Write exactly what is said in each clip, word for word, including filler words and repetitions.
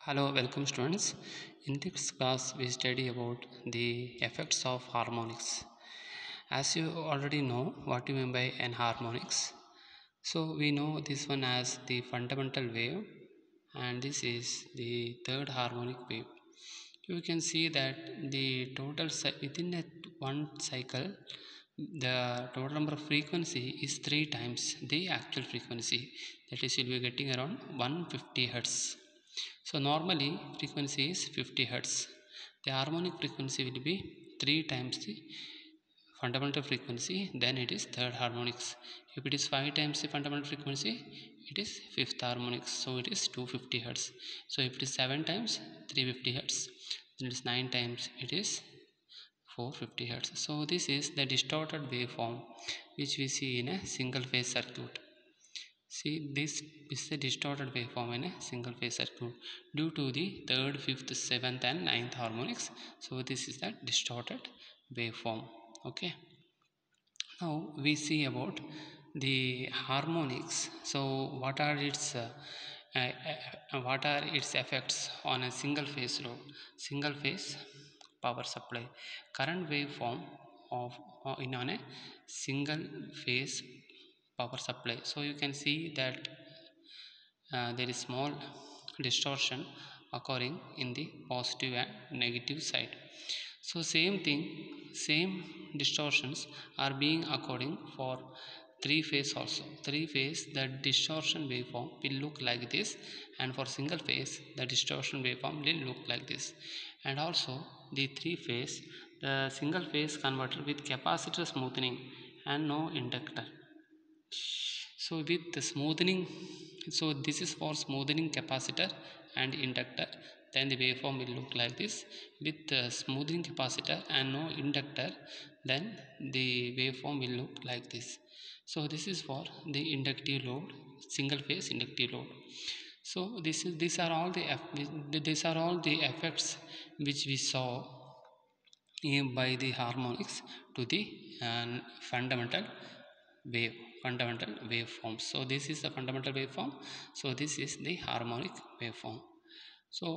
Hello, welcome students. In this class, we study about the effects of harmonics. As you already know what you mean by enharmonics, so we know this one as the fundamental wave, and this is the third harmonic wave. You can see that the total within a one cycle, the total number of frequency is three times the actual frequency. That is, you'll be getting around one hundred fifty hertz. So normally frequency is fifty hertz. The harmonic frequency will be three times the fundamental frequency, then it is third harmonics. If it is five times the fundamental frequency, it is fifth harmonics, so it is two hundred fifty hertz. So if it is seven times, three hundred fifty hertz, then it is nine times, it is four hundred fifty hertz. So this is the distorted waveform which we see in a single phase circuit. See, this is a distorted waveform in a single phase circuit due to the third, fifth, seventh and ninth harmonics. So this is the distorted waveform. Okay. Now we see about the harmonics. So what are its uh, uh, uh, what are its effects on a single phase load, single phase power supply? Current waveform of uh, in on a single phase power supply. So you can see that uh, there is small distortion occurring in the positive and negative side. So same thing, same distortions are being occurring for three phase also. Three phase, the distortion waveform will look like this, and for single phase the distortion waveform will look like this. And also the three phase, the single phase converter with capacitor smoothing and no inductor. So with the smoothing, so this is for smoothing capacitor and inductor, then the waveform will look like this. With the smoothing capacitor and no inductor, then the waveform will look like this. So this is for the inductive load, single phase inductive load. So this is these are all the these are all the effects which we saw by the harmonics to the uh, fundamental wave fundamental waveform. So this is the fundamental waveform, so this is the harmonic waveform. So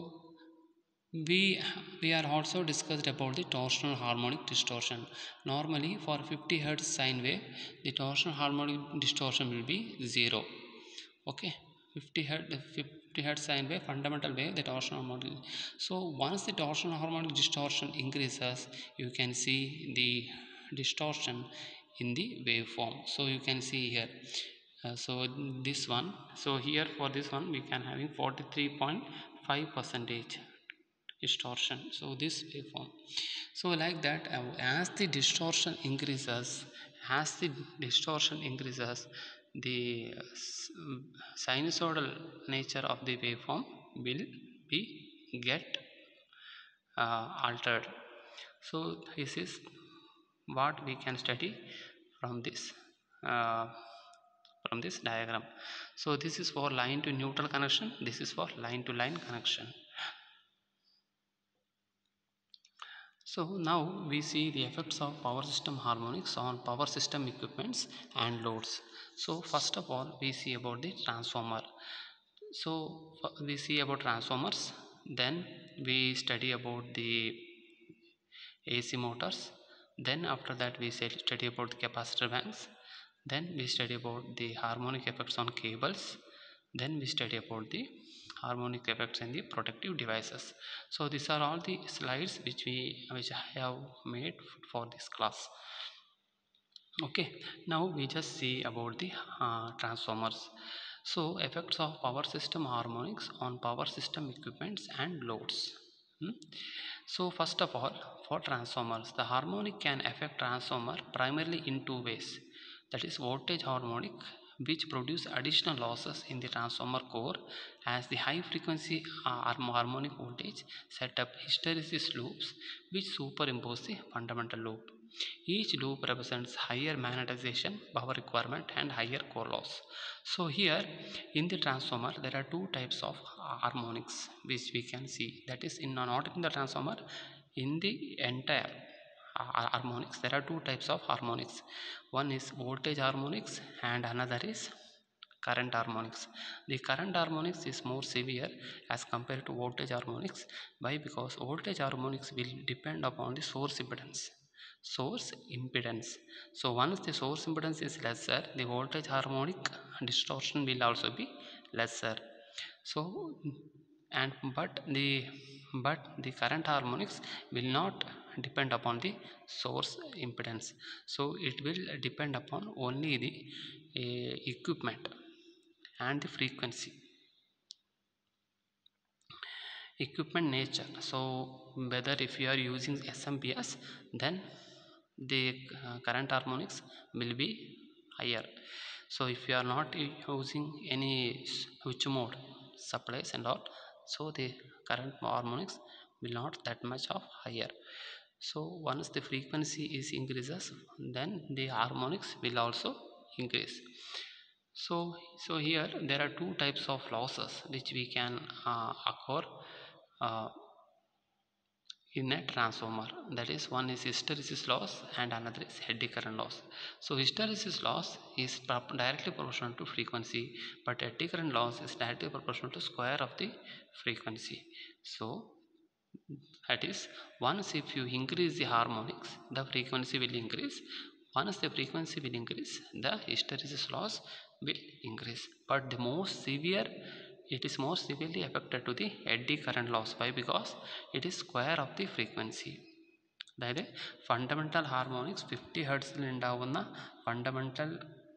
we we are also discussed about the torsional harmonic distortion. Normally for fifty hertz sine wave, the torsional harmonic distortion will be zero. Okay, fifty hertz fifty hertz sine wave, fundamental wave, the torsional harmonic. So once the torsional harmonic distortion increases, you can see the distortion in the waveform. So you can see here, uh, so this one, so here for this one we can having forty-three point five percentage distortion. So this waveform, so like that, uh, as the distortion increases, as the distortion increases, the uh, sinusoidal nature of the waveform will be get uh, altered. So this is what we can study from this uh, from this diagram. So this is for line to neutral connection, this is for line to line connection. So now we see the effects of power system harmonics on power system equipments and loads. So first of all we see about the transformer. So we see about transformers, then we study about the A C motors, then after that we study about the capacitor banks, then we study about the harmonic effects on cables, then we study about the harmonic effects in the protective devices. So these are all the slides which we which I have made for this class. Okay, now we just see about the uh, transformers. So effects of power system harmonics on power system equipments and loads. Hmm? So first of all, for transformers, the harmonic can affect transformer primarily in two ways. That is voltage harmonic, which produce additional losses in the transformer core as the high frequency uh, harmonic voltage set up hysteresis loops which superimpose the fundamental loop. Each loop represents higher magnetization, power requirement and higher core loss. So here in the transformer there are two types of harmonics which we can see, that is in not in the transformer, in the entire uh, harmonics there are two types of harmonics. One is voltage harmonics and another is current harmonics. The current harmonics is more severe as compared to voltage harmonics. Why? Because voltage harmonics will depend upon the source impedance. Source impedance. So once the source impedance is lesser, the voltage harmonic distortion will also be lesser. So and but the but the current harmonics will not depend upon the source impedance. So it will depend upon only the uh, equipment and the frequency, equipment nature. So whether if you are using S M P S, then the uh, current harmonics will be higher. So if you are not using any switch mode supplies and all, so the current harmonics will not that much of higher. So once the frequency is increases, then the harmonics will also increase. So, so here there are two types of losses which we can uh, occur uh, in a transformer. That is, one is hysteresis loss and another is eddy current loss. So hysteresis loss is directly proportional to frequency, but eddy current loss is directly proportional to square of the frequency. So that is, once if you increase the harmonics, the frequency will increase. Once the frequency will increase, the hysteresis loss will increase. But the most severe, it is most severely affected to the eddy current loss. Why? Because it is square of the frequency. അതായത് fundamental harmonics fifty ഹെർട്സിൽ ഉണ്ടാവുന്ന fundamental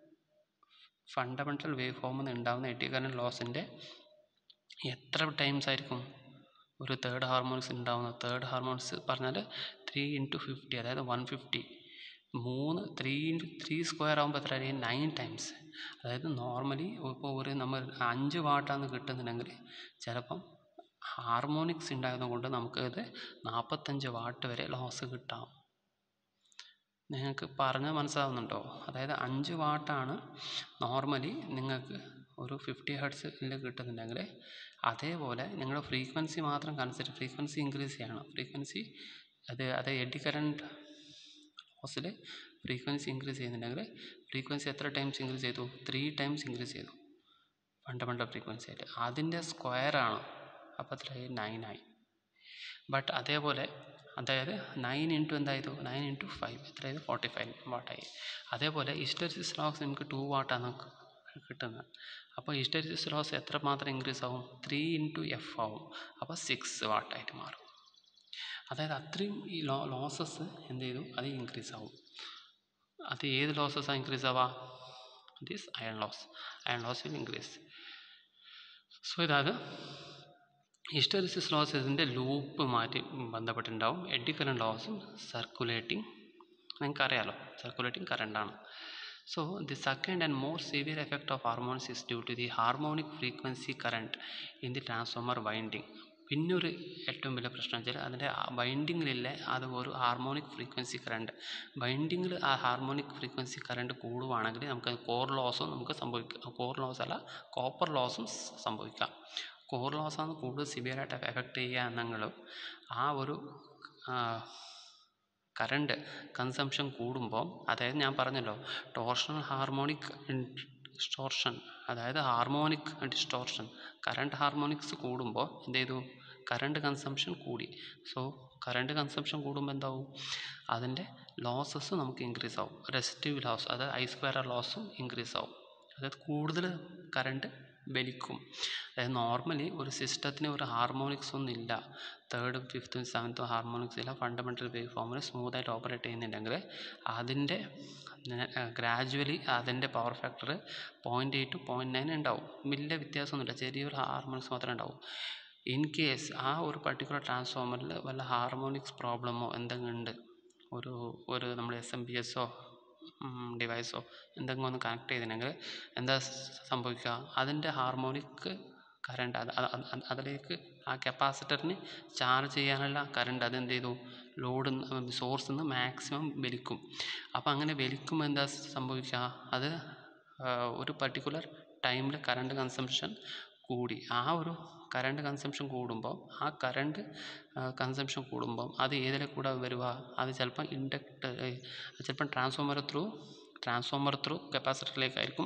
fundamental wave ഫോമിൽ നിന്ന് ഉണ്ടാകുന്ന eddy current ലോസിൻ്റെ എത്ര times ആയിരിക്കും ഒരു third harmonics ഉണ്ടാവുന്നത്? തേർഡ് ഹാർമോണിക്സ് പറഞ്ഞാൽ ത്രീ ഇൻറ്റു ഫിഫ്റ്റി, അതായത് വൺ ഫിഫ്റ്റി. മൂന്ന് ത്രീ ഇൻറ്റു ത്രീ സ്ക്വയർ ആകുമ്പോൾ എത്ര ആയിരിക്കും? Nine times. അതായത് നോർമലി ഇപ്പോൾ ഒരു നമ്മൾ അഞ്ച് വാട്ടാണ് കിട്ടുന്നുണ്ടെങ്കിൽ ചിലപ്പം ഹാർമോണിക്സ് ഉണ്ടായത് കൊണ്ട് നമുക്കത് നാൽപ്പത്തഞ്ച് വാട്ട് വരെ ലോസ് കിട്ടാം. നിങ്ങൾക്ക് പറഞ്ഞാൽ മനസ്സിലാവുന്നുണ്ടോ? അതായത് അഞ്ച് വാട്ടാണ് നോർമലി നിങ്ങൾക്ക് ഒരു ഫിഫ്റ്റി ഹെർട്സിൽ കിട്ടുന്നുണ്ടെങ്കിൽ, അതേപോലെ നിങ്ങളുടെ ഫ്രീക്വൻസി മാത്രം കൺസിഡർ, ഫ്രീക്വൻസി ഇൻക്രീസ് ചെയ്യണം. ഫ്രീക്വൻസി അത് അത് എഡ്ഡി കറൻറ്റ് ലോസിൽ ഫ്രീക്വൻസി ഇൻക്രീസ് ചെയ്യുന്നുണ്ടെങ്കിൽ ഫ്രീക്വൻസി എത്ര ടൈംസ് ഇൻക്രീസ് ചെയ്തു? ത്രീ ടൈംസ് ഇൻക്രീസ് ചെയ്തു ഫണ്ടമെൻ്റൽ ഫ്രീക്വൻസി ആയിട്ട്. അതിൻ്റെ സ്ക്വയറാണ്, അപ്പോൾ എത്രയായി? നയനായി. ബട്ട് അതേപോലെ അതായത് നയൻ ഇൻറ്റു എന്തായത്? നയൻ ഇൻറ്റു ഫൈവ് എത്രയായത്? ഫോർട്ടി ഫൈവ് വാട്ടായി. അതേപോലെ ഹിസ്റ്റെറിസിസ് ലോസ് നമുക്ക് ടു വാട്ടാണ് കിട്ടുന്നത്. അപ്പോൾ ഹിസ്റ്റെറിസിസ് ലോസ് എത്ര മാത്രം ഇൻക്രീസ് ആവും? ത്രീ ഇൻറ്റു എഫ് ആവും. അപ്പോൾ സിക്സ് വാട്ടായിട്ട് മാറും. അതായത് അത്രയും ഈ ലോ ലോസസ് എന്ത് ചെയ്തു? അത് ഇൻക്രീസ് ആവും. അത് ഏത് ലോസസ്സാണ് ഇൻക്രീസ് ആവുക? This iron loss. Iron loss will increase. So ഇതാണ് ഹിസ്റ്റെറിസിസ് ലോസ്. ഇതിൻ്റെ ലൂപ്പ് മാറ്റി ബന്ധപ്പെട്ടുണ്ടാവും. എഡ്ഡി കറന്റ് ലോസും സർക്കുലേറ്റിംഗ് നിങ്ങൾക്കറിയാലോ, സർക്കുലേറ്റിംഗ് കറണ്ടാണ്. So the second and more severe effect of harmonics is due to the harmonic frequency current in the transformer winding. പിന്നൊരു ഏറ്റവും വലിയ പ്രശ്നം വെച്ചാൽ അതിൻ്റെ വൈൻഡിങ്ങിലില്ലേ അത് ഒരു ഹാർമോണിക് ഫ്രീക്വൻസി കറണ്ട്. വൈൻഡിങ്ങിൽ ആ ഹാർമോണിക് ഫ്രീക്വൻസി കറണ്ട് കൂടുവാണെങ്കിൽ നമുക്ക് കോർ ലോസും നമുക്ക് സംഭവിക്കാം. കോർ ലോസ് അല്ല, കോപ്പർ ലോസും സംഭവിക്കാം. കോർ ലോസാണ് കൂടുതൽ സിവിയറായിട്ട് എഫക്റ്റ് ചെയ്യുക എന്നെങ്കിൽ ആ ഒരു കറണ്ട് കൺസംഷൻ കൂടുമ്പോൾ, അതായത് ഞാൻ പറഞ്ഞല്ലോ ടോർഷണൽ ഹാർമോണിക് ഡിസ്റ്റോർഷൻ, അതായത് ഹാർമോണിക് ഡിസ്റ്റോർഷൻ, കറണ്ട് ഹാർമോണിക്സ് കൂടുമ്പോൾ എന്ത് ചെയ്തു? കറണ്ട് കൺസംഷൻ കൂടി. സോ കറണ്ട് കൺസംഷൻ കൂടുമ്പോൾ എന്താവും? അതിൻ്റെ ലോസസ് നമുക്ക് ഇൻക്രീസ് ആവും. റെസിസ്റ്റീവ് ലോസ്, അതായത് ഐ സ്ക്വയർ ലോസും ഇൻക്രീസ് ആവും. അതായത് കൂടുതൽ കറണ്ട് വലിക്കും. അതായത് നോർമലി ഒരു സിസ്റ്റത്തിന് ഒരു ഹാർമോണിക്സ് ഒന്നും ഇല്ല, തേർഡും ഫിഫ്ത്തും സെവൻത്തും ഹാർമോണിക്സ് ഇല്ല, ഫണ്ടമെൻ്റൽ വേവ് ഫോമിൽ സ്മൂത്തായിട്ട് ഓപ്പറേറ്റ് ചെയ്യുന്നുണ്ടെങ്കിൽ അതിൻ്റെ ഗ്രാജുവലി അതിൻ്റെ power factor point eight to point nine ഉണ്ടാവും. വലിയ വ്യത്യാസമൊന്നുമില്ല, ചെറിയൊരു ഹാർമോണിക്സ് മാത്രമേ ഉണ്ടാവും. ഇൻ കേസ് ആ ഒരു പർട്ടിക്കുലർ ട്രാൻസ്ഫോമറിൽ വല്ല ഹാർമോണിക്സ് പ്രോബ്ലമോ എന്തെങ്കിലും ഉണ്ട്, ഒരു ഒരു നമ്മൾ എസ് എം പി എസോ ഡിവൈസോ എന്തെങ്കിലും ഒന്ന് കണക്ട് ചെയ്തിട്ടുണ്ടെങ്കിൽ എന്താ സംഭവിക്കുക? അതിൻ്റെ ഹാർമോണിക് കറണ്ട് അത് അതിലേക്ക് ആ കപ്പാസിറ്ററിന് ചാർജ് ചെയ്യാനുള്ള കറണ്ട് അതെന്ത് ചെയ്തു? ലോഡ് സോഴ്സിൽ നിന്ന് മാക്സിമം വലിക്കും. അപ്പോൾ അങ്ങനെ വലിക്കുമ്പോൾ എന്താ സംഭവിക്കുക? അത് ഒരു പർട്ടിക്കുലർ ടൈമിൽ കറണ്ട് കൺസംഷൻ കൂടി. ആ ഒരു കറണ്ട് കൺസംഷൻ കൂടുമ്പോൾ ആ കറണ്ട് കൺസംഷൻ കൂടുമ്പം അത് ഏതിലെ കൂടെ വരിക? അത് ചിലപ്പം ഇൻഡക്ട് ചിലപ്പം ട്രാൻസ്ഫോമർ ത്രൂ ട്രാൻസ്ഫോമർ ത്രൂ കപ്പാസിറ്ററിലേക്കായിരിക്കും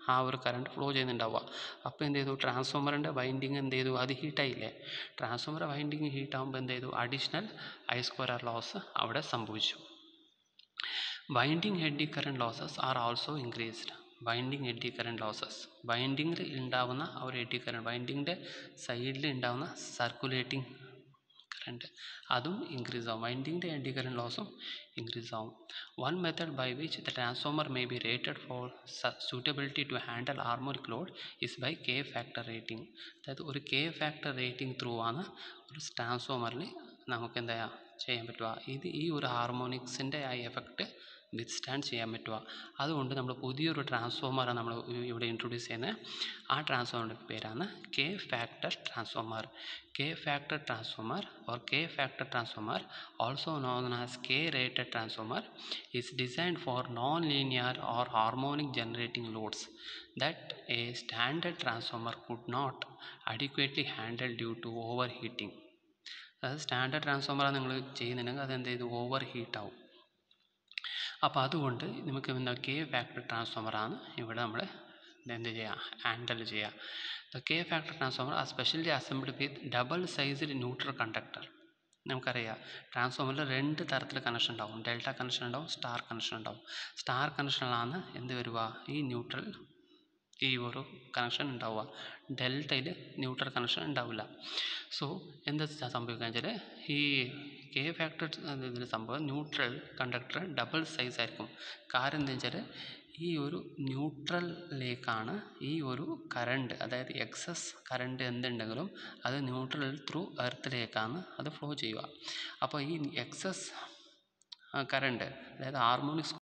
ആ ഒരു കറണ്ട് ഫ്ലോ ചെയ്യുന്നുണ്ടാവുക. അപ്പോൾ എന്ത് ചെയ്തു, ട്രാൻസ്ഫോമറിൻ്റെ വൈൻഡിങ് എന്ത് ചെയ്തു, അത് ഹീറ്റായില്ലേ. ട്രാൻസ്ഫോമർ വൈൻഡിങ് ഹീറ്റാകുമ്പോൾ എന്ത് ചെയ്തു, അഡീഷണൽ ഐ സ്ക്വയർ ലോസ് അവിടെ സംഭവിച്ചു. Winding eddy current losses are also increased. Winding eddy current losses, വൈൻഡിങ്ങിൽ ഉണ്ടാവുന്ന ആ ഒരു എഡ്ഡി കറണ്ട്, വൈൻഡിങ്ങിൻ്റെ സൈഡിൽ ഉണ്ടാവുന്ന സർക്കുലേറ്റിംഗ് കറണ്ട് അതും ഇൻക്രീസ് ആവും. വൈൻഡിങ്ങിൻ്റെ എഡ്ഡി കറണ്ട് ലോസും ഇൻക്രീസ് ആവും. One method by which the transformer may be rated for suitability to handle harmonic load is by K factor rating. അതായത് ഒരു കെ ഫാക്ടർ റേറ്റിംഗ് ത്രൂ ആണ് ഒരു ട്രാൻസ്ഫോമറിൽ നമുക്ക് എന്താ ചെയ്യാൻ പറ്റുക, ഇത് ഈ ഒരു ഹാർമോണിക്സിൻ്റെ ആ എഫക്റ്റ് വിത്ത്സ്റ്റാൻഡ് ചെയ്യാൻ പറ്റുക. അതുകൊണ്ട് നമ്മൾ പുതിയൊരു ട്രാൻസ്ഫോമറാണ് നമ്മൾ ഇവിടെ ഇൻട്രൊഡ്യൂസ് ചെയ്യുന്നത്. ആ ട്രാൻസ്ഫോമറിൻ്റെ പേരാണ് K factor transformer. K factor transformer or K factor transformer, also known as K rated transformer, is designed for non-linear or harmonic generating loads that a standard transformer could not adequately handle due to overheating. അതായത് standard ട്രാൻസ്ഫോമറാണ് നിങ്ങൾ ചെയ്യുന്നുണ്ടെങ്കിൽ അതെന്ത് ചെയ്തു, over heat ആവും. അപ്പോൾ അതുകൊണ്ട് നമുക്ക് എന്താ കെ ഫാക്ടർ ട്രാൻസ്ഫോമറാണ് ഇവിടെ നമ്മൾ എന്ത് ചെയ്യുക, ഹാൻഡിൽ ചെയ്യുക. The K factor transformer are specially assembled with double sized neutral conductor. നമുക്കറിയാം ട്രാൻസ്ഫോമറിൽ രണ്ട് തരത്തിൽ കണക്ഷൻ ഉണ്ടാവും, ഡെൽറ്റ കണക്ഷൻ ഉണ്ടാവും, സ്റ്റാർ കണക്ഷൻ ഉണ്ടാവും. സ്റ്റാർ കണക്ഷനിലാണ് എന്ത് വരിക, ഈ ന്യൂട്രൽ ഈ ഒരു കണക്ഷൻ ഉണ്ടാവുക. ഡെൽറ്റയിൽ ന്യൂട്രൽ കണക്ഷൻ ഉണ്ടാവില്ല. സോ എന്താ സംഭവിക്കുക വെച്ചാൽ ഈ കെ ഫാക്ടർ ഇതിൽ സംഭവം ന്യൂട്രൽ കണ്ടക്ടർ ഡബിൾ സൈസ് ആയിരിക്കും. കാരണം എന്താ വെച്ചാൽ ഈ ഒരു ന്യൂട്രലിലേക്കാണ് ഈ ഒരു കറണ്ട്, അതായത് എക്സസ് കറണ്ട് എന്തുണ്ടെങ്കിലും അത് ന്യൂട്രൽ ത്രൂ എർത്തിലേക്കാണ് അത് ഫ്ലോ ചെയ്യുക. അപ്പോൾ ഈ എക്സസ് കറണ്ട്, അതായത് ഹാർമോണിക്സ്